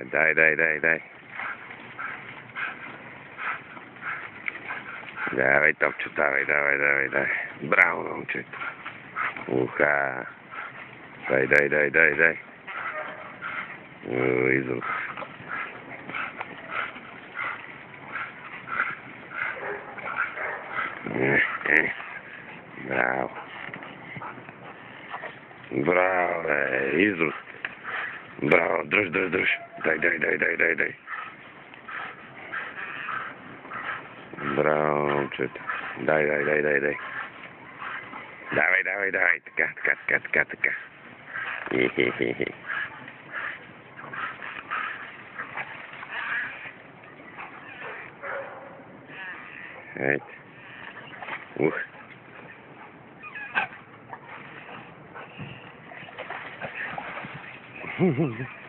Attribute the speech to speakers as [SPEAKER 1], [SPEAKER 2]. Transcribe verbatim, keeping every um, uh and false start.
[SPEAKER 1] дай, дай, дай, дай. Давай, топче, давай, давай, давай, давай. Браво, момчето. Уха. Дай, дай, дай, дай, дай. О, изус. Е, е. Браво. Браво, бе, изус. Браво, дръж, дръж, дръж. Дай, дай, дай, дай, дай, дай. Браво, момчето. Дай, дай, дай, дай, дай. Давай, давай, давай. Така, така, така, така, така. Хе-хе-хе-хе. Ейте. Ух. Хе-хе-хе.